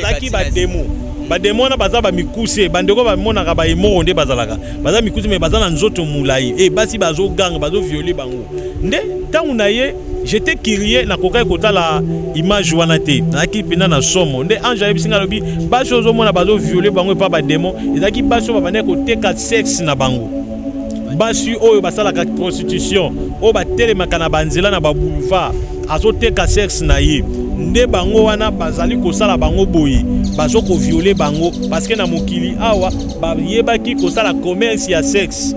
bazaki ba demo. Ba demo na baza ba mikuse, bandeko ba mona ka ba emo nde bazalaka. Baza mikuse mais baza na nzoto mulai. Et basi bazo gang, bazo violer bango. Nde tangu na ye j'étais curieux na kokai kota la image wana te. Na ki pina na somo. Nde anja yebisinga lobi basi ozo mona bazo violer bango pa ba demo. Ezaki basi ba bane ko teka sexe na bango. Basi oyo basala ka prostitution. O ba telemaka na banzela na ba boulevard. Azo teka sexe na ye. Nde bango wana bazali kosala bango boye. Bazo ko violer bango parce que na mokili awa ba yebaki kosala commerce ya sexe.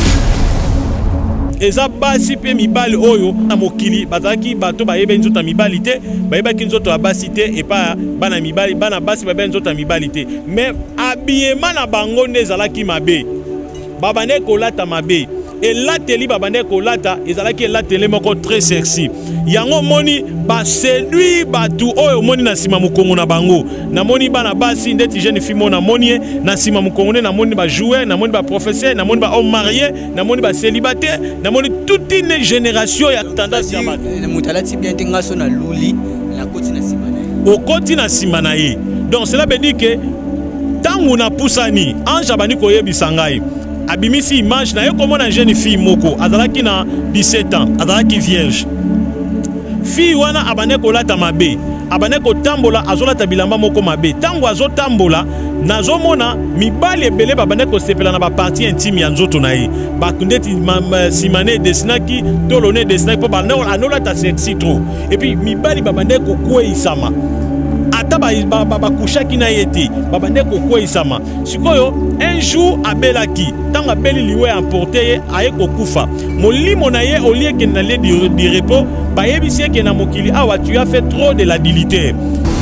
Eza basi pe mibali oyo na mokili bazaki bato bayebe nzoto mibali te bayebaki nzoto abasi te et pas bana mibali bana basi bayebe nzoto mibali te mais habillement na bango nde ezalaki mabe babane kolata mabe et la teli babane kolata ezalaki la télé moko très sexy yango moni ba séduit batu oyo moni na sima mukongo na bango na moni bana basi ndeti jeune fille mona moni na sima mukongo na moni ba joueur na moni ba professeur na moni ba homme marié na moni ba célibataire na moni toute une génération ya tendance ya batu mutalati bien tengaso na luli na koti na sima na o koti na sima na ye donc cela veut dire que tangu na pusani anja bani koyebisa ngai abimisi image na ye komona jeune fille moko azalaki na 17 ans azalaki vierge fille wana abane kolata mabe abane kotambola azolata bilamba moko mabe tango azotambola nazomona mibali ebele babane kosepela na ba partie intime ya nzoto na ye bakundeti simane desinaki tolone desinaki po banolata sexy trop et puis mibali babane kokweisama ata bakushaki na ye te babande kokweisama sikoyo un jour abelaki tanga beli liwe emporté ye aye kokufa molimo na ye olie ke na le di repos bayebisi ke na mokili awa tu as fait trop de l'adultère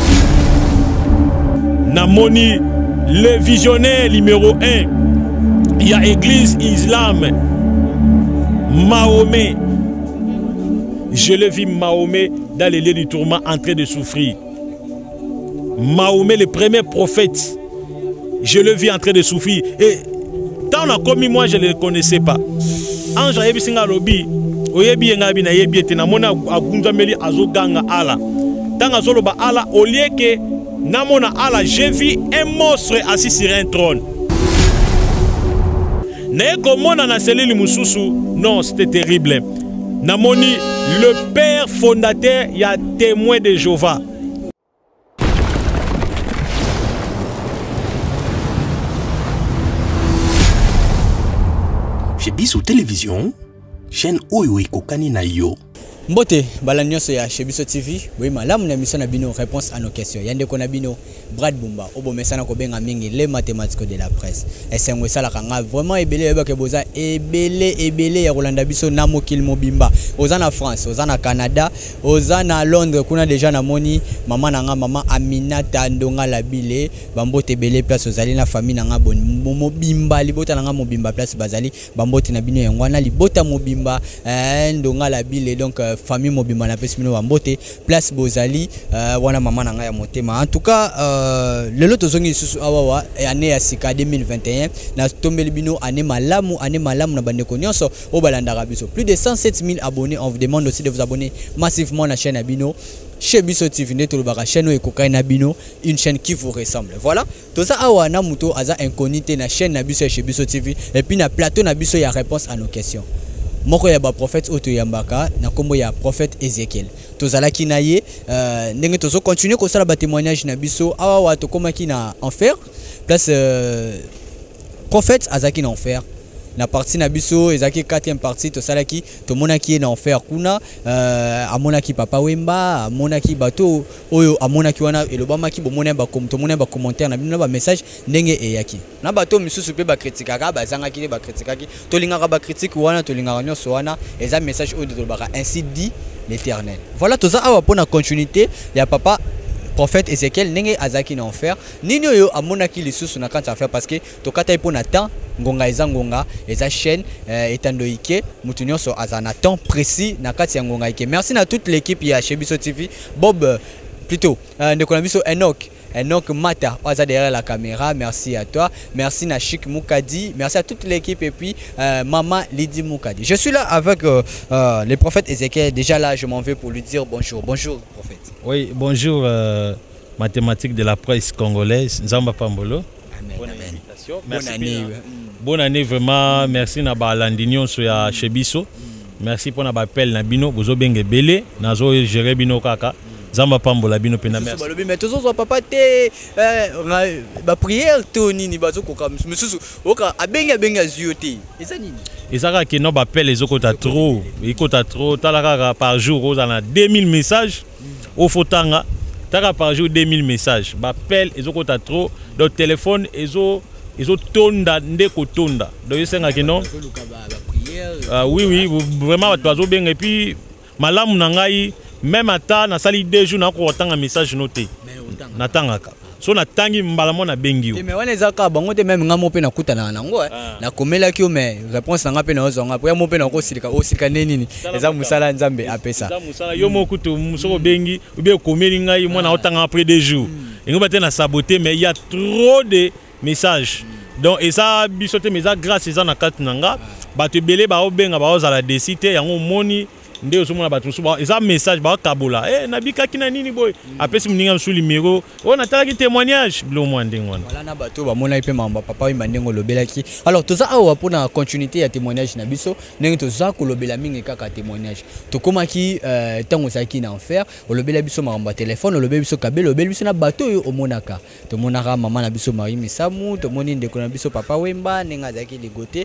na moni le visionnaire numéro 1 il y a église islam Mahomet je le vis Mahomet dans les lieux du tourment en train de souffrir. Mahomet, le premier prophète, je le vis en train de souffrir. Et tant on a commis, moi je ne le connaissais pas. Ange Ayebi Singa Lobi, Oyebi Ngabi na Yebi ete na mona agunza meli azoganga ala. Tant azoloba ala, au lieu que namona ala, j'ai vu un monstre assis sur un trône. Na komona na selili mususu, non, c'était terrible. Namoni, le père fondateur, il y a témoin de Jéhovah. Chez Biso Télévision, chaîne Oyo Kokani na yo. Mbote, balanyoso ya Shebiso TV, oui malamu na mission na bino réponse à nos questions. Yande kona bino Brad Bumba, obo mesana ko benga mingi les mathématiques de la presse. Et c'est ngwe sala kanga vraiment ebele ba ke boza ebele ya Rolanda biso na mokil mobimba. Oza na France, oza na Canada, oza na Londres kuna déjà na moni maman nanga maman Aminata Ndonga Labile, bambote ebele place ozali na famille nanga bon mobimba libota nanga mobimba place bazali bambote na bino yangwana libota mobimba Ndonga Labile donc famille mobimba na pesi mino bambote place bozali wana mama nanga ya motema en tout cas lelo tozongi susu awawa année ya sika 2021 na tombeli bino année malamu na bandeko nyonso o balandaka biso plus de 107 000 abonnés. On vous demande aussi de vous abonner massivement à la chaîne Abino chez Biso TV netolobaka chaîne Ekokai Nabino, une chaîne qui vous ressemble. Voilà, tout ça awa na muto aza incognité na chaîne Nabiso chez Biso TV et puis na plateau Nabiso ya réponse à nos questions. Moko ya ba prophète Oto Yambaka na kombo ya prophète Ezekiel. Tozalaki na ye ndenge tozo continuer ko sala ba témoignage na biso awa wa to komaki na enfer place prophète azaki na enfer. Na partie na biso ezaki 4e partie to salaki to monaki na enfer kuna amonaki papa Wemba amonaki bato oyo amonaki wana elobamaki bomona ba commentaire na bino ba message ndenge eyaki na bato misusu pe ba kritikaka bazangaki ba kritikaki to lingaka ba critique wana to lingaka nyonso wana eza message oyo to baka ainsi dit l'Éternel. Voilà toza awa pona continuité ya papa prophète Ezekiel nenge azaki na enfer nini oyo amonaki lisusu na kanta affaire parce que tokata ipo na temps ngonga eza chaîne etandoike mutu nyonso azana temps précis na kati ya ngonga ike. Merci à toute l'équipe ya Shebiso TV Bob plutôt ndeko na biso Enoch Mata oza derrière la caméra, merci à toi, merci na Chic Moukadi, merci à toute l'équipe et puis Maman Lydie Moukadi. Je suis là avec le prophète Ezekiel, déjà là je m'en vais pour lui dire bonjour. Bonjour prophète. Oui, bonjour mathématiques de la presse congolaise. Nzamba Pambolo. Bonne invitation. Bonne année. Bonne année vraiment. Merci na balandinyo so ya Chebiso. Merci pour na appel na bino bozo benge belé nazo gérer bino kaka. Nzamba Pambola bino pena merci. Balobi mais tozo so papa te ba prière to nini bazo koka mususu oka abenga zioté. Eza nini? Ezaka ke no ba appel ezokota trop. Ikota trop talaka par jour ozana 2000 messages au fotanga. Taka par jour 2000 messages. Ba appel ezokota trop donc téléphone ezo tonda ndeko tonda. Donc esenga ke non. Oui, vraiment oiseau bien et puis malamu nangai même ata na sali 2 jours na ko tanga message noté. Natangaka. So natangi mbalamo na bengi. Mais wana ezaka bango te même ngamo pe na kutana nango na komela ki mais réponse nga pe na ozonga po ya mo pe na ko silika o silika nini eza musala nzambe apesa. Eza musala yo mo kutu musoko bengi ou bien komeli ngai mona otanga après 2 jours. Ngo bate na saboter mais il y a trop de messages. Donc et ça bisote mais ça grâce eza na kati nanga bato belé ba obenga ba ozala décider yango moni nde osomona bato so ba eza message ba kabola nabika kina nini boy apesi mninga sur numéro on atala ki témoignage blo mwande ngwana voilà na bato ba mona ipe mamba papa wi mandengo lobelaki alors toza awa pona continuité ya témoignage na biso ndenge toza ko lobela mingi kaka témoignage to komaki tango saki na enfer o lobela biso mamba téléphone o lobela biso kabelo lobela biso na bato yo omonaka to monaka mama na biso Marie Misamu to moni ndeko na biso papa Wemba nenga zaki ligote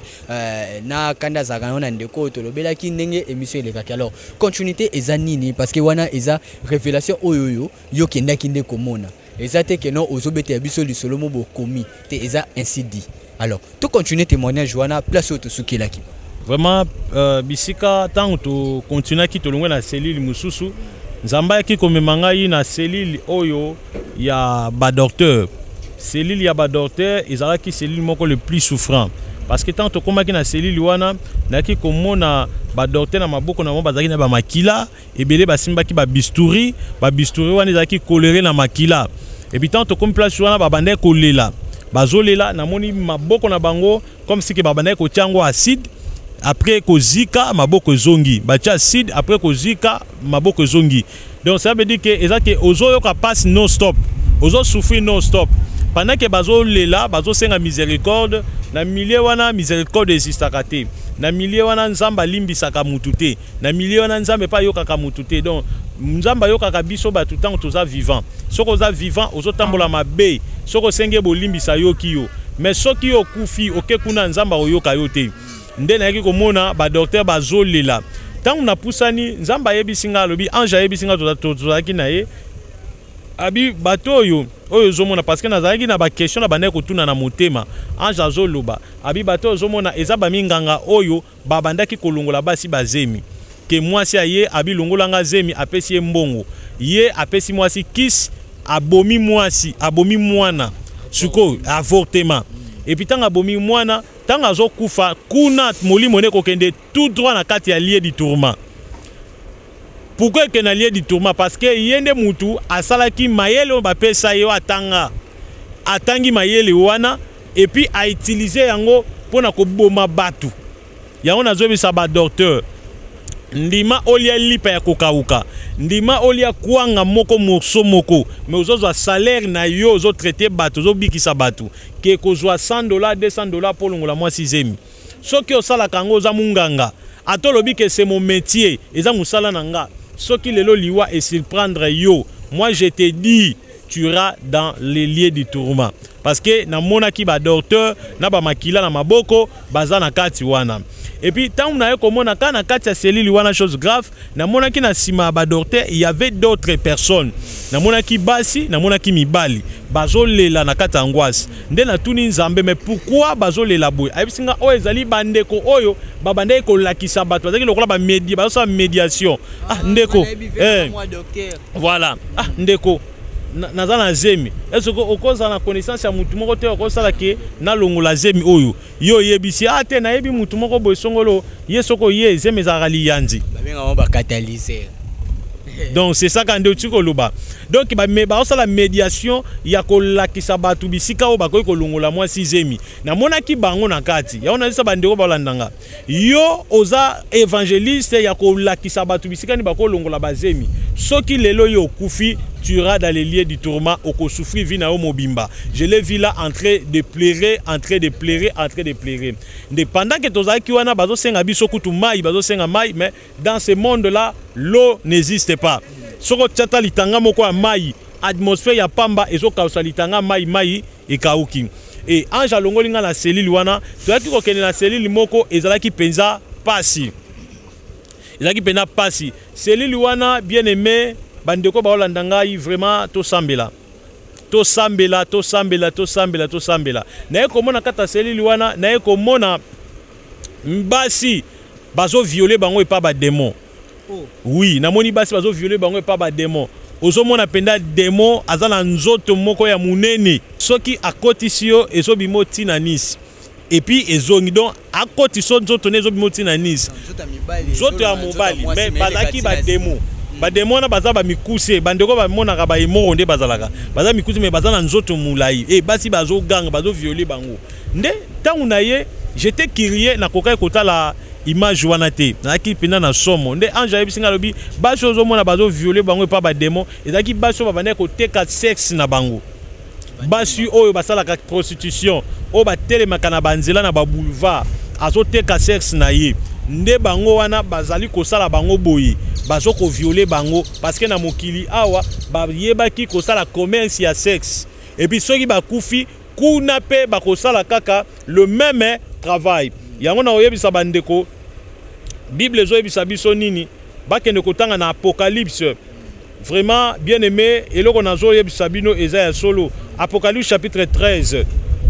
na kanda zaka na ndeko to lobelaki ndenge émission elekaki alors continuité eza nini parce que wana eza révélation oyoyo yo kenda kinde komona eza te que non ozobete ya biso lisolo mo bokomi te eza ainsi dit alors tout continuer témoignage wana place auto sukilaki vraiment bisika tant to continuer ki to longwe na cellule mususu nzamba ki komemanga yi na cellule oyo ya ba docteur cellule ya ba docteur ezala ki cellule moko le plus souffrant parce que tant to komaki na cellule wana naki komona ba docteur na maboko na mo bazaki na ba makila ebele basimbaki ba bisturi wana ezaki coléré na makila et puis tant to kom place wana ba bandai kolela bazolela na moni maboko na bango comme si ke ba bandai ko tiango acide après kozika maboko zongi ba tia acide après kozika maboko zongi donc ça veut dire que ezaki ozo yoka passe non stop ozo souffrir non stop pendant que bazo lela bazo senga miséricorde na milieu wana miséricorde existaka te na milieu wana nzamba limbisaka mutu te na milieu wana nzambe pa yokaka mutu te donc nzamba yokaka biso batu tant toza vivant soko oza vivant ozotambola mabe soko senge bolimbisa yoki yo mais soki yo kufi oke kuna nzamba oyoka yo te nde na yaki komona ba docteur bazolela tant na pusani nzamba yebisinga alobi ange yebisinga tozaki na ye abi bato oyo zomona parce que nazalaki na ba question na bande kotuna na motema ange azoloba abi bato zomona eza ba minganga oyo babandaki kolongola basi bazemi ke mwasi aye abi longolanga zemi apesi mbongo ye apesi mwasi kis abomi mwasi abomi mwana suko avortement et puis tanga abomi mwana tanga azokufa kuna molimo ne kokende tout droit na kati ya lieu du tourment. Pourquoi que na lieu du tourment? Parce que yende mutu asalaki mayele ba pesa yo atangi mayele wana et puis a utiliser yango pona ko boma batu. Yango nazobisa ba docteur. Ndima olia lipa ya kokauka. Ndima olia kuanga moko morso moko. Mais ozo salaire na yo ozo traiter batu, ozo bikisa batu. Ke kozwa $100, $200 pour longola moi 6e. Soki osala kango za munganga. Atolobi que c'est mon métier. Eza musala nanga. Soki lelo liwa et surprendre yo. Moi je te dis, tu iras dans les lieux du tourment. Parce que na monaki ba docteur, na ba makila na maboko, baza na kati wana. Et puis tant na yo komona kana kati ya cellule wana chose grave, na monaki na sima ba docteur, il y avait d'autres personnes. Na monaki basi, na monaki mibali. Bazolela na kati angoisse. Nde na tuni nzambe mais pourquoi bazolela boy? Abisinga o ezali bandeko oyo babande ko lakisa bato. Bazaki lokola ba média, bazo médiation. Ndeko. Voilà. Ndeko. Nazana zemi. Est-ce que okoza na connaissance ya mutu moko te okosala ke na longola zemi oyo. Yo yebisi ate na yebi mutu moko boy songolo yesoko ye zemi zarali yanzi. Babenga ba catalyser. Donc c'est ça quand tu koloba. Donc la médiation ya ko lakisa batu bisika o bakoy ko longola moi 6e. Na monaki bango na kati. Ya ona lisa bandeko balandanga. Yo oza évangéliste ya ko lakisa batu bisika ni bako longola bazemi. Soki lelo yo kufi tuera dans les lieux du tourment, oko souffrir vina o mobimba. Je l'ai vu là en train de pleurer, en train de pleurer, en train de pleurer. Pendant que tozaki wana bazo senga biso kutu mai, bazo senga mai, mais dans ce monde là, l'eau n'existe pas. Soko tchata litanga moko mai, atmosphère ya pamba ezo kausa litanga mai e kauki. Et anja longolinga na selili wana, tozaki kokende na selili moko ezalaki penza pasi. Ezalaki penza pasi. Selili wana bien aimé bandeko baolanda ngai vraiment to sambela. To sambela. Naye komona kata selili wana, naye komona mbasi bazo violer bango et pas ba démon. Oui, namoni basi bazo violer bango et pas ba démon. Ozomona penda démon azana nzoto moko ya munene. Soki akoti sio ezo bimoti na Nice. Et puis ezongi donc akoti so nzoto nezo bimoti na Nice. Nzoto ya mobali mais bazaki ba démon. Ba démon na baza ba mikuse bandeko ba mona ka ba imoro nde bazalaka. Baza mikuse mais bazana nzoto mulai. Et basi bazo ganga bazo violer bango. Nde tangu na ye j'étais curieux na kokai kota la image wana te naki pena na somo nde anja yebisinga lobi baso ozomona bazo violer bango pa ba démon ezaki baso babane ko teka sexe na bango basi oyo basala ka prostitution o ba telemaka na banzela na ba boulevard azo teka sexe na ye nde bango wana bazali kosala bango boye bazo ko violer bango parce que na mokili awa ba yebaki kosala commerce ya sexe et puis soki ba kufi kuna pe ba kosala kaka le même travail. Yango na oyebisa bandeko Bible zo yebisa biso nini bakende kotanga na Apocalypse vraiment bien aimé eloko nazo yebisa bino eza solo Apocalypse chapitre 13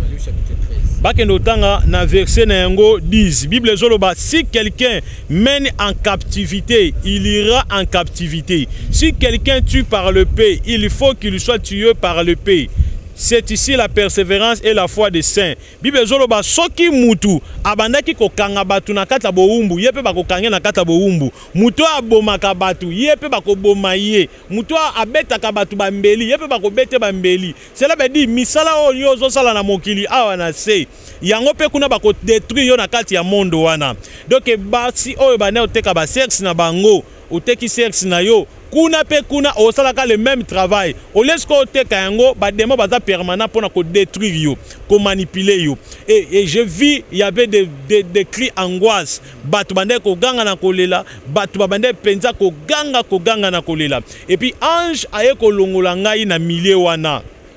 bakende kotanga na verset na yango 10 Bible zo loba si quelqu'un mène en captivité il ira en captivité si quelqu'un tue par le paix il faut qu'il soit tué par le paix. C'est ici la persévérance et la foi des saints. Bible zoloba soki mutu abandaki kokanga batu na kata boumbu yepe bakokange na kata boumbu mutu abomaka batu yepe bakoboma ye mutu abetaka batu bambeli yepe bakobete bambeli. Cela veut dire misala oyo zosala na mokili awa na se yango pe kuna bako détruire yo na kati ya monde wana. Donc basi oyo bana oteka ba sexe na bango oteki sexe na yo kuna pe kuna osalaka le même travail au lieu que oteka yango ba démon baza permanent pour ko détruire yo ko manipuler yo et je vis il y avait des cris angoisse batu bande ko ganga na kolela batu bande penza ko ganga na kolela et puis ange aye ko longola ngai na milieu wana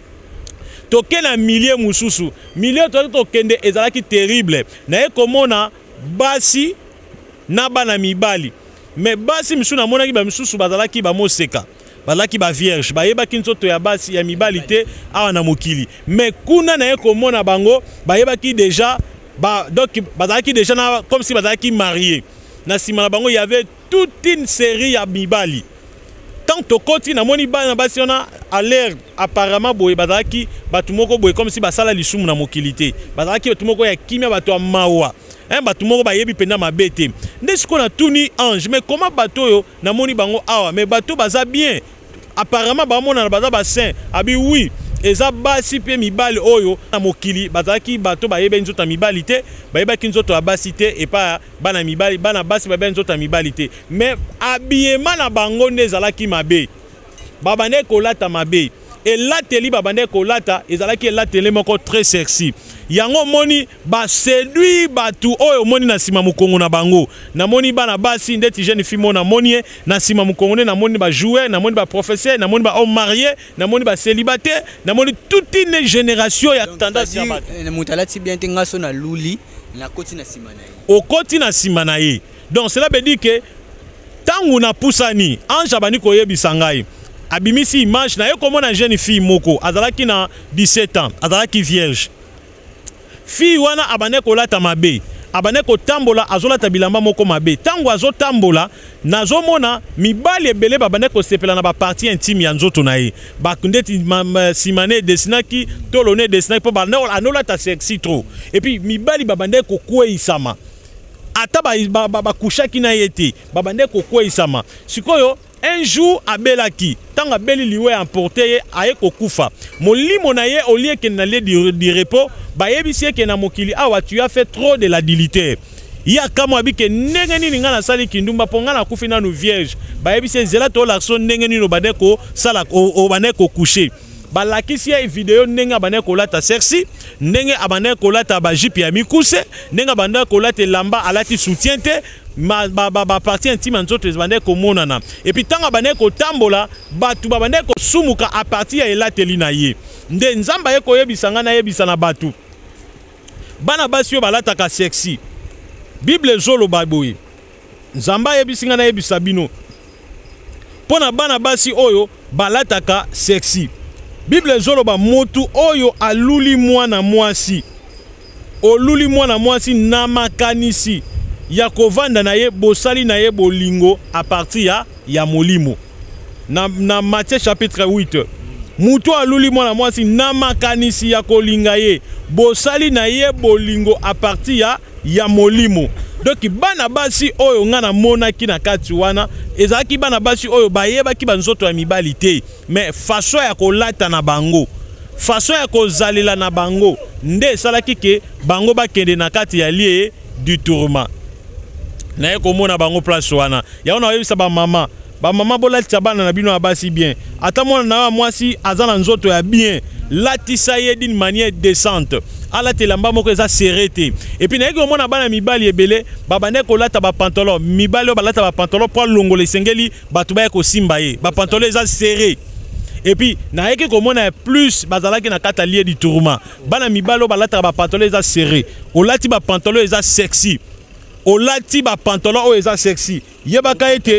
toke na milieu mususu milieu to kende ezalaki terrible na ye komona basi na bana mibali. Mais basi misu na monaki ba misusu bazalaki ba moseka bazalaki ba vierge ba yebaki nzoto ya basi ya mibalite awa na mokili mais kuna na ye komona bango ba yebaki déjà donc bazalaki déjà na comme si bazalaki marié na sima na bango il y avait toute une série ya mibali tant tokoti na moni bana basi ona à l'air apparemment boye bazalaki batu moko boye comme si basala lisumu na mokilité bazalaki batu moko ya kimia batu ya mawa. Batu moko ba yebi penda mabete nde siko na tuni ange mais comment bato yo na moni bango awa mais bato baza bien apparemment ba mona na baza ba saint abi oui eza basi pe mibali oyo na mokili bazaki bato ba yebe nzoto mibali te ba yeba ki nzoto basi te et pas bana mibali bana basi ba yeba nzoto mibali te mais habillement na bango nde zalaki mabe babane kolata mabe et la teli babane kolata ezalaki la teli moko très sexy yango moni ba séduit batu oyo moni na sima mukongo na bango na moni bana basi ndeti jeune fille mona moni na sima mukongo na moni ba joueur na moni ba professeur na moni ba homme marié na moni ba célibataire na moni toute une génération ya tendance ya batu mutalati bien te ngaso na luli na koti na sima na ye o koti na sima na ye donc cela veut dire que tangu na pusani anja bani koyebisa ngai abimisi image na ye komona jeune fille moko azalaki na 17 ans azalaki vierge fille wana abane kolata mabe abane kotambola azolata bilamba moko mabe tango azotambola nazomona mibali ebele babane kosepela na ba partie intime ya nzoto na ye bakundeti simane desinaki tolone desinaki po bana anolata sexy trop et puis mibali babane kokweisama ata bakushaki na ye te babane kokweisama sikoyo un jour abelaki tanga beli liwe emporté ye aye kokufa molimo na ye olie ke na lieu du repos ba yebisi ke na mokili awa tu as fait trop de l'adultère ya kamo abike ndenge nini nga na sali kindumba po nga na kufi nanu vierge bayebisi ezela to lakso ndenge nini obande ko sala obande ko coucher balakisi ya video ndenge abande kolata sexy ndenge abande kolata ba jipe ya mikuse ndenge abande kolata lamba alati soutien te ba partie intime nzoto ezabande komonana et puis tanga bande kotambola batu babande kosumuka a partir ya elateli na ye nde nzamba ye koyebisa nga na yebisa na batu bana basi yo balataka sexy Bible ezoloba boye nzamba yebisi nga na yebisa bino pona bana basi oyo balataka sexy Bible ezoloba motu oyo aluli mwana mwasi oluli mwana mwasi na makanisi ya kovanda na ye bosali na ye bolingo a partir ya molimo na Matthieu chapitre 8 mutu aluli mwana mwasi na makanisi ya kolinga ye bosali na ye bolingo a partir ya molimo donc bana basi oyo nga na monaki na kati wana ezalaki bana basi oyo bayebaki banzoto ya mibali te mais façon ya kolata na bango façon ya kozalela na bango nde esalaki ke bango bakende na kati ya lie du tourment na ye komona bango place wana ya ona oyebisa ba mama bolatisa bana na bino ya basi bien ata mwana na mwasi aza na nzoto ya bien latisa ye d'une manière décente alatela mba moko eza serré te et puis na ye komona bana mibali ebele babande kolata ba pantalon mibali balata ba pantalon po longola esengeli bato baye kosimba ye ba pantalon eza serré et puis na ye komona plus bazalaki na kata lie du tourment bana mibali balata ba pantalon eza serré olati ba pantalon eza sexy olati ba pantalon o eza sexy yebaka ete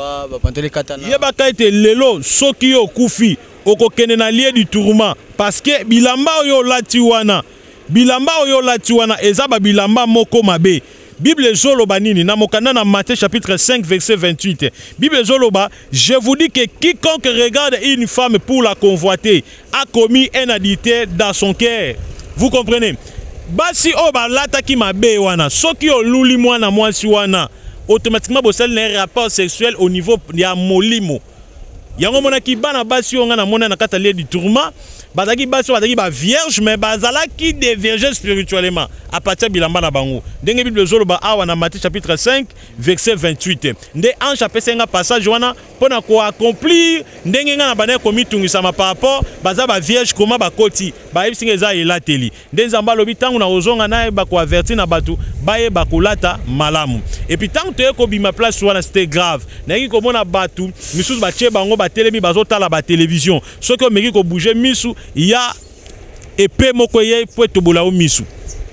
lelo soki yo kufi okokende na lie du tourment parce que bilamba oyo lati wana eza ba bilamba moko mabe Bible ezoloba nini na mokanda na Matthieu chapitre 5 verset 28 Bible ezoloba je vous dis que quiconque regarde une femme pour la convoiter a commis un adultère dans son cœur. Vous comprenez? Basi o balata ki mabe wana soki oluli mwana mwasi wana automatiquement bosali na rapport sexuel au niveau ya molimo yango mona ki bana basi o nga na mona na kata lie du tourment bazaki basi bazaki ba vierge mais bazalaki des vierges spirituellement à partir bilamba na bango ndenge Bible zoloba awa na Matthieu chapitre 5 verset 28 nde ange apesenga passage wana pona ko accomplir ndenge nga na bana komitungisa ma par rapport baza ba vierge koma bakoti ba yebisinga eza elateli nde nzamba lobi tangu na ozonga na ba ko avertir na batu baye bakolata malamu et puis tangu te ko bima place wana c'était grave na ngi komona batu misusu ba tie bango ba telemi bazotala ba télévision soki o meki ko bouger misu ya épée moko ye po tobola o misu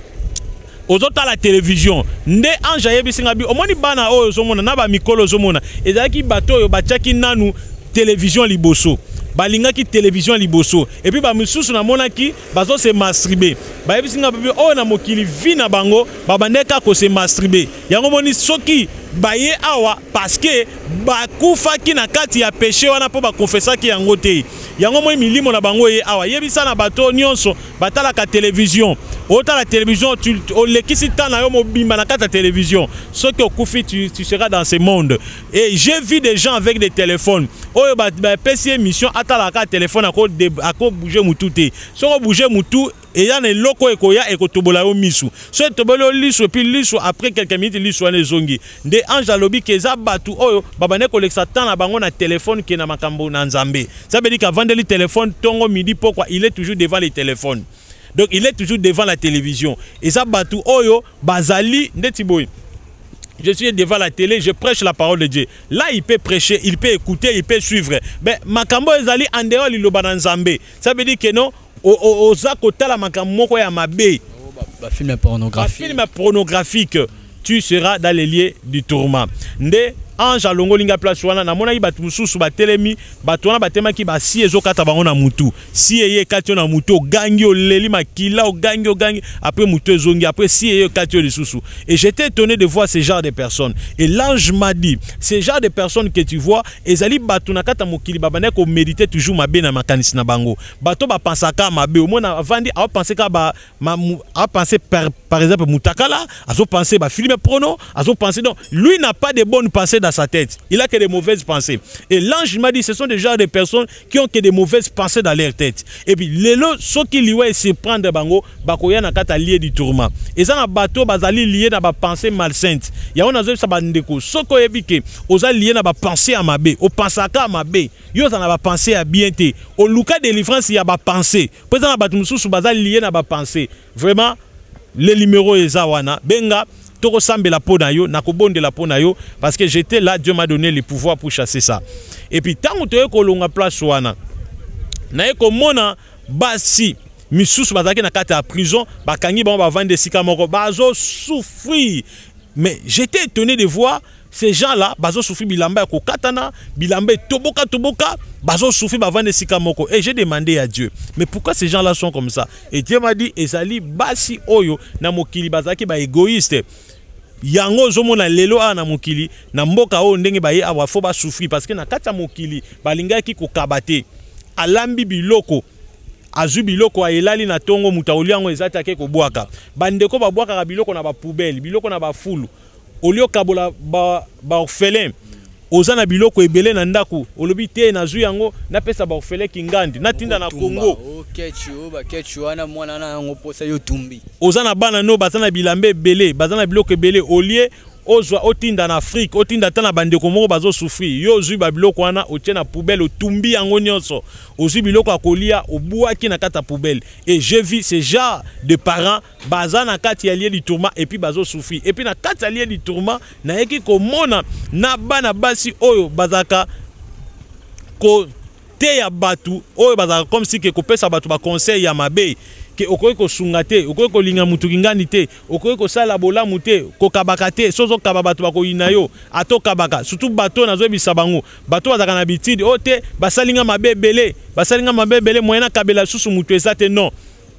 ozota la télévision nde anja yebisinga bi omoni bana oyo zomona na ba mikolo zomona ezaki bato oyo batiaki nanu télévision liboso balingaki télévision liboso et puis ba misusu na monaki bazo se masturber ba yebisinga bi oyo na mokili vi na bango babandeka ko se masturber yango moni soki baye awa parce que bakufaki na kati ya péché wana po bakonfesaki yango te yango moi milimo na bango ye awa yebisa na bato nyonso batalaka télévision otala télévision tu olekisi tana yo mobimba na kati ya télévision soki okufi tu seras dans ce monde et j'ai vu des gens avec des téléphones oyo ba pesi émission atalaka téléphone ako bouger mutu te soko bouger mutu et y a des locaux ekoya ekotobola yo misu so tobolo liso et puis liso après quelques minutes liso ane zongi de ange alobi keza batu oyo babane koleksa tana bango na téléphone ki na makambo na nzambe ça veut dire qu'avant de le téléphone tongo midi pourquoi il est toujours devant les téléphones donc il est toujours devant la télévision et ça batu oyo bazali ndeti boy je suis devant la télé, je prêche la parole de Dieu. Là, il peut prêcher, il peut écouter, il peut suivre. Mais makambo ezali en dehors liloba na nzambe. Ça veut dire que non, oza kotala makambo moko ya mabe. Film pornographique. Film pornographique. Tu seras dans les lieux du tourment. Nde ange alongo linga place wana na mona ibatu mususu batelemi batu wana batemaki ba si ezokata bango na mutu si eye kati na mutu gangi oleli makila o gangi après mutu ezongi après si eye kati lisusu et j'étais étonné de voir ce genre de personnes et l'ange m'a dit ce genre de personnes que tu vois ezali batu na kata mokili babane ko méditer toujours mabe na makanisi na bango bato ba pensaka mabe au mona avandi a penser ka ba a penser par exemple mutakala azo penser ba film porno azo penser non lui n'a pas de bonnes pensées dans sa tête. Il a que des mauvaises pensées. Et l'ange m'a dit, ce sont des genres de personnes qui ont que des mauvaises pensées dans leur tête. Et puis, les lots, ceux qui lient se prendre bango, bakoya na kata lié du tourment. Et ça, na bateau, bazali lié na ba pensée malsainte. Il y a un azou sa bandeko. Soko ebike, oza lié na ba pensée à mabe, au pensaka à mabe. Yo ça na ba pensée à bien te. Au luka délivrance, il y a ba pensée. Peut-être na batou mususu bazali lié na ba pensée. Vraiment, les numéros ezawana, benga. Toko sambe la peau na yo, na kobonde la peau na yo, parce que j'étais là, Dieu m'a donné le pouvoir pour chasser ça. Et puis tant que tu es kolonga place wana, na eko mona basi misusu bazaki na kata ya prison, bakangi ba vendre sika moko, bazo souffrir. Mais j'étais étonné de voir ces gens-là, bazo souffrir bilamba ko katana, bilamba toboka, bazo souffrir ba vendre sika moko. Et j'ai demandé à Dieu, mais pourquoi ces gens-là sont comme ça? Et Dieu m'a dit, ezali basi oyo na mokili bazaki ba égoïste. Yango zomona lelo na mokili na mboka o ndenge baye awa fo ba souffrir parce que na kata mokili balingaki ko kabate alambi biloko azu biloko aelali na tongo mutaoli yango ezata ke ko bwaka bandeko ba bwaka biloko na ba poubelle biloko na ba fulu olio kabola ba orphelin ozana biloko ebele na ndako olobi te na zu yango na pesa ba orphelin kingandi na tinda na Congo kechu wana mwana na yango posa yo tumbi ozana bana no bazana bilambe ebele bazana biloko ebele olie ozwa otinda na Afrique otinda tana bandeko moko bazo souffrir yo zu ba biloko wana otie na poubelle otumbi yango nyonso ozu biloko akolia obuaki na kata poubelle. Et j'ai vu ce genre de parents bazana kati ya lié du tourment et puis bazo souffrir et puis na kati ya lié du tourment na yeki komona na bana basi oyo bazaka ko te ya batu oyo bazaka comme si ke kopesa batu ba conseil ya mabe ke okoki kosunga te okoki kolinga mutu kingani te okoki kosala bolamu te kokabaka te sozo kaba bato bakoyina yo ato kabaka surtout bato nazoyebisa bango bato bazaka na bitidi o te basalinga mabe ebele moyena kabela susu mutu eza te non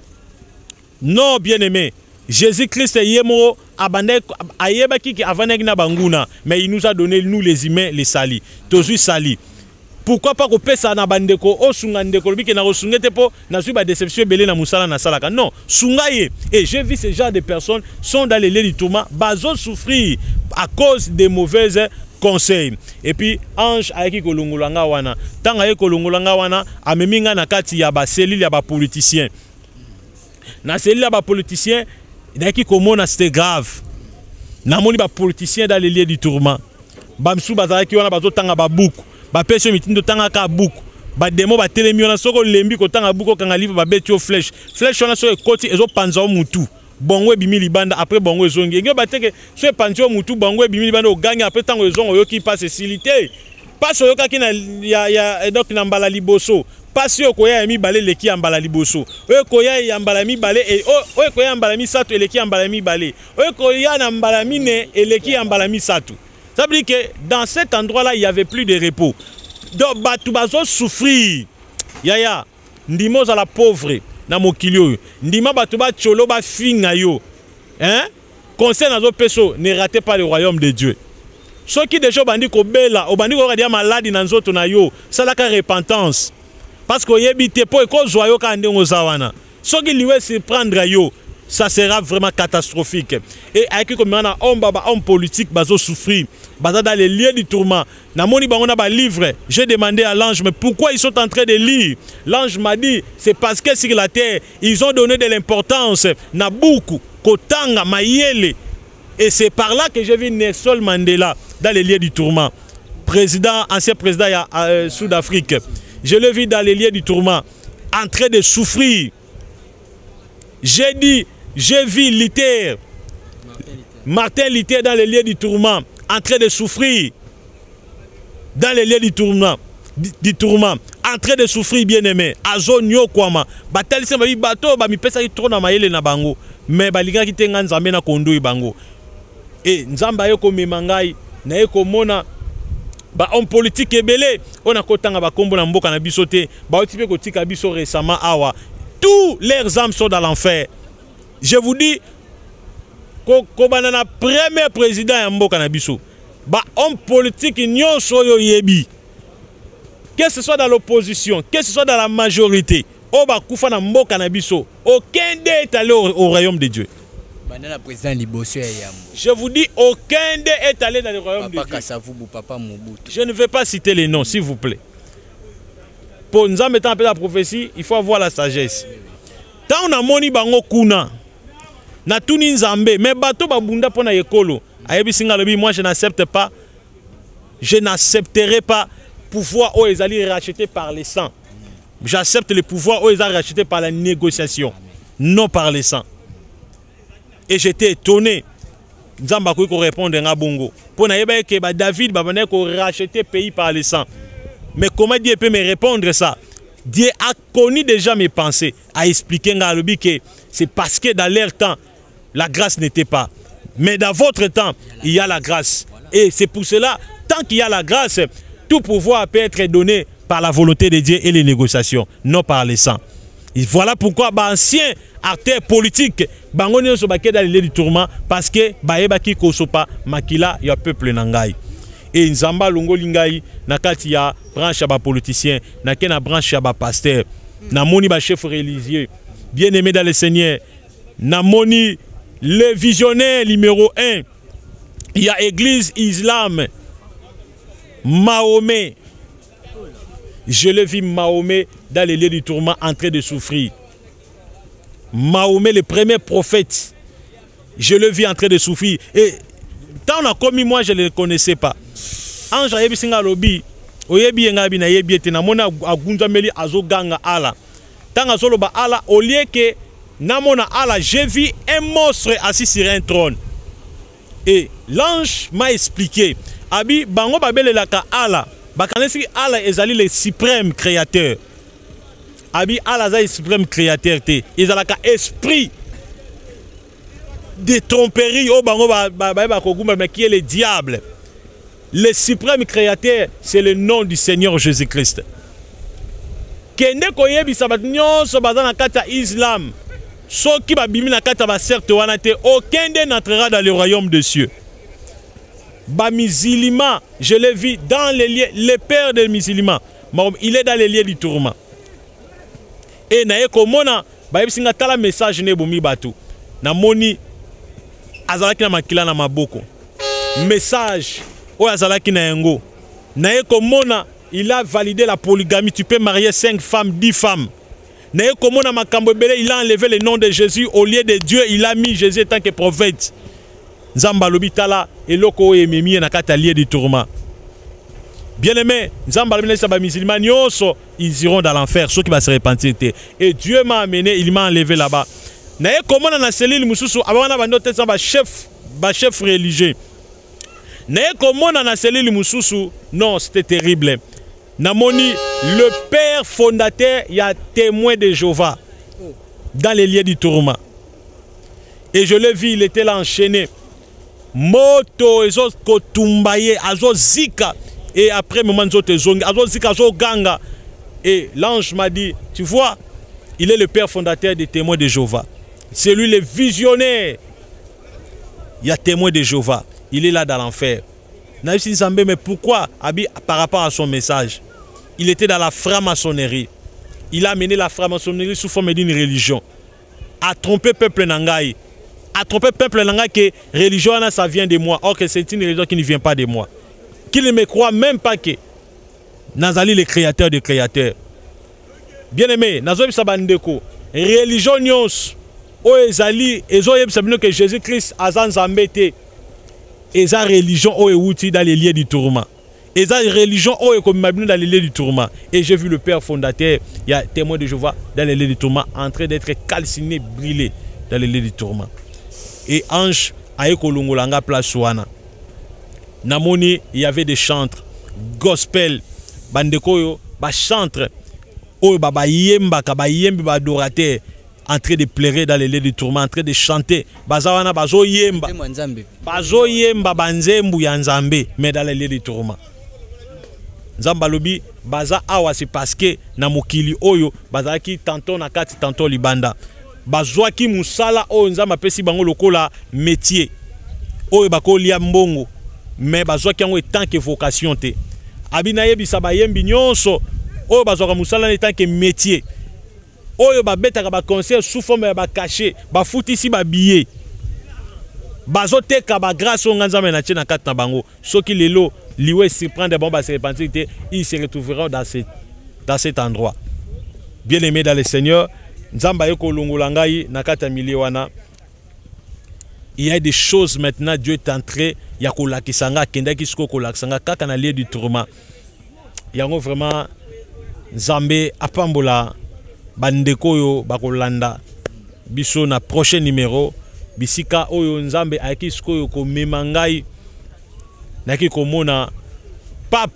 non bien aimé Jésus-Christ yemo abandé ayebaki ki avanaki na banguna mais il nous a donné nous les humains les salis tozu sali. Pourquoi pas qu'on pèse na bandeko o sunga ndeko biki na osungete po na suba déception belé na musala na salaka non sungaye. Et j'ai vu ce genre de personnes sont dans les lieux du tourment bazo souffrir à cause des mauvaises conseils. Et puis ange ayeki kolongolanga wana tanga ayeki kolongolanga wana ameminga na kati ya ba cellule ya ba politiciens na cellule ya ba politiciens ayeki komona c'était grave na moni ba politiciens dans les lieux du tourment bamsu bazaki wana bazo tanga ba buku ba peso mitindo tanga ka buku ba demo ba telemi wana soko lembi ko tanga buku kanga livre ba betio flèche wana so ekoti ezo panza o mutu bongo ebimi libanda après bongo ezongi ngio bateke so panza o mutu bongo ebimi libanda o ganga après tango ezongo yoki passe silité passe yoka ki na ya donc na mbala liboso passe okoya mi balé leki mbala liboso okoya ya mbala mi balé et okoya mbala mi sato eleki mbala mi balé okoya na mbala mine eleki mbala mi sato. Ça veut dire que dans cet endroit-là, il n'y avait plus de repos. Donc, batu bazo souffrir. Yaya, ndimo za la pauvre na mokilio. Ndima batu ba cholo ba finga yo. Hein? Conseil nazo peso, ne ratez pas le royaume de Dieu. Ceux qui déjà bandi ko bela, o bandi ko dia maladi na nzoto na yo, ça la ka repentance. Parce que yebite po ko zoyo ka ndengo zawana. Ceux qui liwe se prendre yo, ça sera vraiment catastrophique. Et avec comme homme politique bazo souffrir, baza dans les lieux du tourment. Na moni bangona ba livre, j'ai demandé à l'ange mais pourquoi ils sont en train de lire? L'ange m'a dit c'est parce que sur la terre, ils ont donné de l'importance na beaucoup kotanga mayele. Et c'est par là que j'ai vu Nelson Mandela dans les lieux du tourment. Ancien président Sud-Afrique. Je l'ai vu dans les lieux du tourment en train de souffrir. J'ai vu Luther, Martin Luther dans les lieux du tourment, en train de souffrir. Dans les lieux du tourment, en train de souffrir, bien aimé. Azonyo kwama. Batali se babi bato ba mi pesa ki trop na mayele na bango. Mais balinga ki tenga nzambe na kondo bango. Et nzamba yoko memangai na yeko mona ba homme politique ebele ona kotanga ba kombo na mboka na biso te ba otipe kotika biso récemment awa. Tous leurs âmes sont dans l'enfer. Je vous dis, Kobanana premier président Yambo Kanabiso, bah homme politique nyon soyo yebi. Que ce soit dans l'opposition, que ce soit dans la majorité, Oba Koufa na Mbo Kanabiso, aucun n'est allé au royaume de Dieu. Bah Je vous dis, aucun d'eux est allé dans le royaume de Dieu. Je ne vais pas citer les noms, s'il vous plaît. Pour nous mettre en place la prophétie, il faut avoir la sagesse. Tant on a moni bango kuna, na tuni nzambe, mais bateau babunda pona yekolo. Ayebi singa lobi, moi je n'accepte pas, je n'accepterai pas pouvoir où ils allaient racheter par les sangs. J'accepte le pouvoir où ils allaient racheter par la négociation, non par les sangs. Et j'étais étonné. Nzamba ko répondre à bongo. Pour naïba que David babane ko racheter pays par les sangs. Mais comment Dieu peut me répondre ça? Dieu a connu déjà mes pensées, a expliqué que c'est parce que dans leur temps, la grâce n'était pas. Mais dans votre temps, il y a la grâce. Et c'est pour cela, tant qu'il y a la grâce, tout pouvoir peut être donné par la volonté de Dieu et les négociations, non par les sangs. Et voilà pourquoi ancien acteur politique, bangonio sobake dans les du tourment, parce que baeba ki kosopa makila ya peuple nangai. Et nzamba longo lingai nakati ya branche ba politicien, na branche ba pasteur, na moni ba chef religieux, bien aimé dans le Seigneur, na moni le visionnaire numéro 1. Il y a église islam Mahomet. Je le vis Mahomet dans les lieux du tourment en train de souffrir. Mahomet, le premier prophète, je le vis en train de souffrir. Et tant on a commis, moi je ne le connaissais pas. Ange ayebi singa lobi, oyebi yengabi na yebi ete na mona agunza meli azoganga ala. Tant azoloba ala, au lieu que na mona ala, j'ai vu un monstre assis sur un trône. Et l'ange m'a expliqué, abi bango babele laka ala. Bakanesi Allah ezali le suprême créateur. Abi Allah est le suprême créateur te. Ezalaka esprit de tromperie au bango ba koguma mais qui est le diable. Le suprême créateur, c'est le nom du Seigneur Jésus-Christ. Kende koyebi sabat nyonso bazana kata islam. Soki babimi na kata ba certes wana te, aucun n'entrera dans le royaume des cieux. Ba musulman, je l'ai vu dans les lieux, le père des musulmans, il est dans les lieux du tourment. Et na eko mona, ba yebisinga tala message ne bomi batu. Na moni azalaki na makila na maboko. Message o azalaki na yango. Na eko mona, il a validé la polygamie, tu peux marier 5 femmes, 10 femmes. Na eko mona makambo ebele, il a enlevé le nom de Jésus au lieu de Dieu, il a mis Jésus en tant que prophète. Nzamba lobitala eloko ememi na kata lieu du tourment. Bien aimé, Nzamba lobina sa ba musulman nyonso, ils iront dans l'enfer, ceux qui va se repentir. Et Dieu m'a amené, il m'a enlevé là-bas. Na ye comment na selile mususu abana bandote sa ba chef religieux. Na ye comment na selile mususu, non, c'était terrible. Na moni le père fondateur, il y a témoin de Jéhovah dans les lieux du tourment. Et je l'ai vu, il était là enchaîné. Moto ezo kotumbaye azo zika et après moment nzote zongi azo zika azo ganga et l'ange m'a dit tu vois il est le père fondateur des témoins de Jéhovah, c'est lui le visionnaire. Il y a témoin de Jéhovah, il est là dans l'enfer. Naïsi Nzambe, mais pourquoi Abi par rapport à son message, il était dans la franc-maçonnerie, il a amené la franc-maçonnerie sous forme d'une religion, a trompé peuple nangai, a trompé peuple nangai que religion ça vient de moi, or que c'est une religion qui ne vient pas de moi, qu'il ne me croit même pas que Nazali le créateur des créateurs. Bien aimé, Nazobi Sabandeko, religion nyons o ezali ezoyeb sabino que Jésus-Christ azan zambete eza religion o euti dans les lieux du tourment. Eza religion o ekomabino dans les lieux du tourment. Et j'ai vu le père fondateur, il y a témoin de Jéhovah dans les lieux du tourment en train d'être calciné, brûlé dans les lieux du tourment. Et ange aeko longolanga place wana. Namoni, il y avait des chantres gospel bandekoyo ba chantre o baba yemba ka ba yembi ba adorateur en train de pleurer dans les lieux du tourment, en train de chanter bazawana bazo yemba banzembu ya nzambe mais dans les lieux du tourment. Nzamba lobi baza awa c'est parce que na mokili oyo bazaki tantôt na kati tantôt libanda bazwaki musala oyo nzamba pesi bango lokola métier oyo bakolia mbongo mais bazwaki yango tant que vocation te abina yebisa bayembi nyonso oyo bazwaka musala en tant que métier oyo babetaka ba concert sous forme ya ba caché ba futisi ba billet bazoteka ba grâce au nganzambe na tina kat na bango soki lelo liwe surprendre bon ba se repentir ils se retrouveront dans cet endroit. Bien aimé dans le Seigneur, nzamba yeko longola ngai na kata milieu wana. Il y a des choses maintenant, Dieu est entré, ya kolakisanga kenda kisko kolakisanga kaka na lieu du tourment. Yango vraiment nzambe apambola bandeko yo bakolanda biso na prochain numéro bisika oyo nzambe ayaki sikoyo ko memangai naki komona pape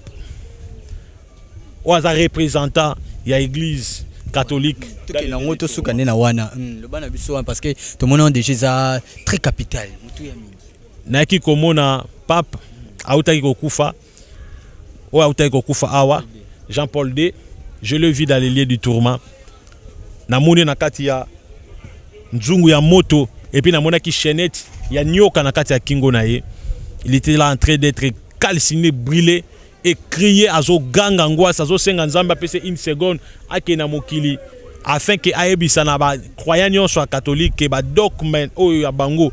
oaza représentant ya église catholique na ngoto suka na wana le bana biso parce que tout le monde déjà très capital naki komona pape autaki kokufa o autaki kokufa awa Jean-Paul II, je le vis dans les lieux du tourment na moni na kati ya nzungu ya moto et puis na mona ki chaînette ya nyoka na kati ya kingo na ye. Il était là en train d'être calciné, brûlé et crier azo ganga ngwa azo senga nzamba pese une seconde akena mokili afin que aebisa na ba croyants soit catholique que ba document o ya bango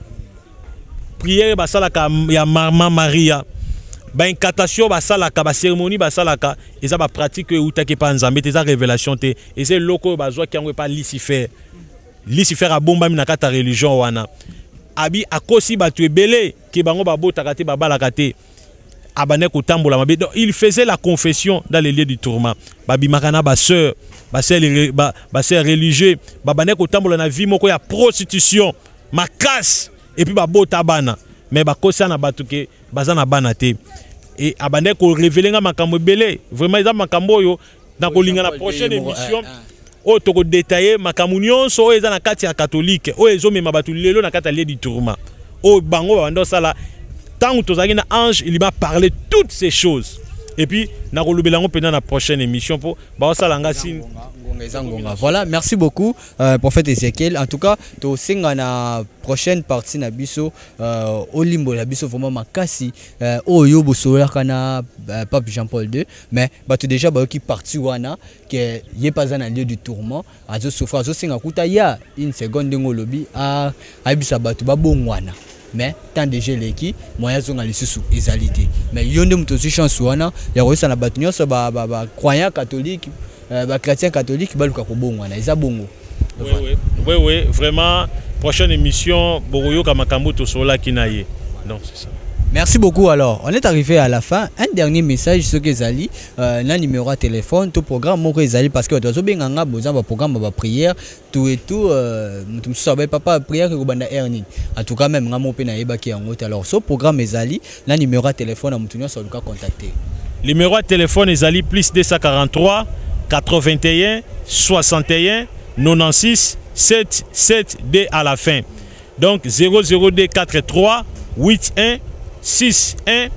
prière ba salaka ya Mama Maria ba incantation ba salaka ba cérémonie ba salaka eza ba pratique utake pa nzambe eza révélation te et c'est loko ba zwa kiango pa Lucifer a bomba na kata religion wana abi akosi batu ebele ke bango babotaka te babalaka te abane kotambola mabe. Donc il faisait la confession dans les lieux du tourment. Babimaka na ba sœur religieux babane kotambola na vie moko ya prostitution makasi et puis babota bana mais bakosi na batu ke bazana bana te et abane ko révéler nga makambo ebele vraiment eza makambo yo na kolinga na prochaine émission o toko détailler makambo nyonso o eza na kati ya catholique o ezomema batu lelo na kati ya lieu du tourment o bango bando sala tant tozaki na ange il m'a parlé toutes ces choses et puis na kolubelango pendant la prochaine émission pour ba sala nga sin voilà, merci beaucoup prophète Ezekiel. En tout cas to singa na prochaine partie na biso olimbo la biso vraiment makasi oyo bosola kana pape Jean-Paul II mais bato déjà ba qui parti wana que yé pas dans lieu du tourment azo souffrir azo singa kuta ya une seconde ngolobi a bisa bato ba bongwana mais tant de geleki moya zonga lisusu ezalité mais yonde mutosi chance wana ya rosa na bato nyonso ba croyant catholique ba chrétien catholique baluka ko bongwana eza bongo. Oui, vraiment prochaine émission boroyo ka makambo to sola kinaye. Donc c'est ça. Merci beaucoup. Alors, on est arrivé à la fin. Un dernier message ce que Zali, un numéro de téléphone, tout programme mon Zali parce que tu as besoin d'un programme de prière, tout et tout. Tu savais papa prière que banda erni. En tout cas même ngamo pe na yeba ki yango. Alors, ce programme Zali, un numéro de téléphone à mutunyo so luka contacter. Numéro de téléphone Zali plus 243 81 61 96 77 D à la fin. Donc 00D 43 81 61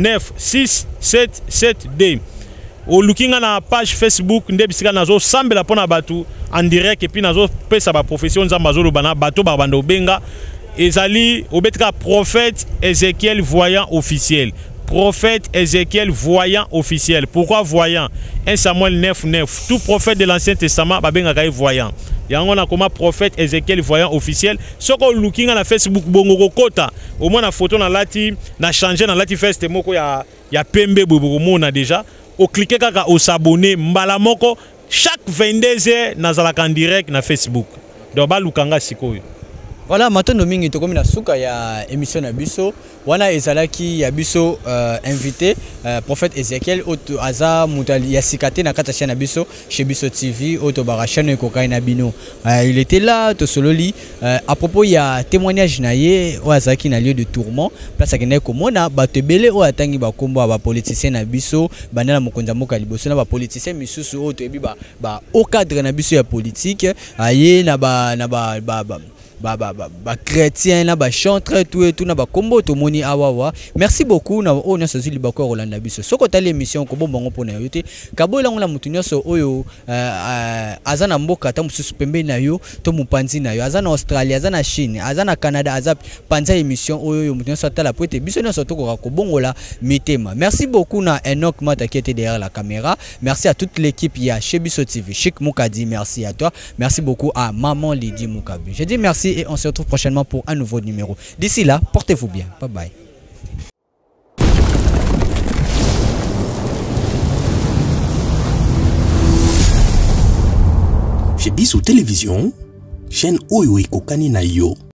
96 77 D. Au looking na page Facebook ndebisika nazo sambela pona batu en direct et puis nazo pesa ba profession za mazolo bana bato ba bando benga ezali obetka prophète Ezekiel voyant officiel. Prophète Ezekiel voyant officiel. Pourquoi voyant? 1 Samuel 9:9. Tout prophète de l'Ancien Testament babenga kay voyant. Yango na koma prophète Ezekiel voyant officiel. Soko looking na Facebook bongo kota. Au moins na photo na lati na changer na lati first moko ya pembe bobo mona déjà. O cliquer kaka o s'abonner mbala moko chaque 22h na zalaka en direct na Facebook. Donc ba lukanga sikoyo. Voilà, maintenant mingi to comme na suka ya émission na biso wana ezalaki ya biso invité prophète Ezekiel auto aza mutali ya sikate na kata chaîne na biso chez Biso TV auto bara chaîne ko kaina bino il était là to sololi à propos ya témoignage na ye o azaki na lieu de tourment place akene ko mona bato belé o atangi ba kombo ba politicien na biso banana mokonza moka liboso na ba politicien misusu auto ebi ba au cadre na biso ya politique aye na ba chrétien na ba chanteur tout et tout na ba kombo to moni awawa. Merci beaucoup na on sozi libako Rolanda biso soko tali émission ko bombongo pona yote kabola ngona mutu nyoso oyo azana mboka ta mususu pembe na yo to mupanzi na yo azana Australie azana Chine azana Canada azap panza émission oyo mutu nyoso tala poete biso nyoso to ko bongola mitema. Merci beaucoup na Enoch Mata qui était derrière la caméra. Merci à toute l'équipe ya chez Biso TV. Chic Mukadi, merci à toi. Merci beaucoup à Maman Lydie Mukabi. Je dis merci et on se retrouve prochainement pour un nouveau numéro. D'ici là, portez-vous bien. Bye bye. Chez Bissou Télévision, chaîne Oyo Ekokani na yo.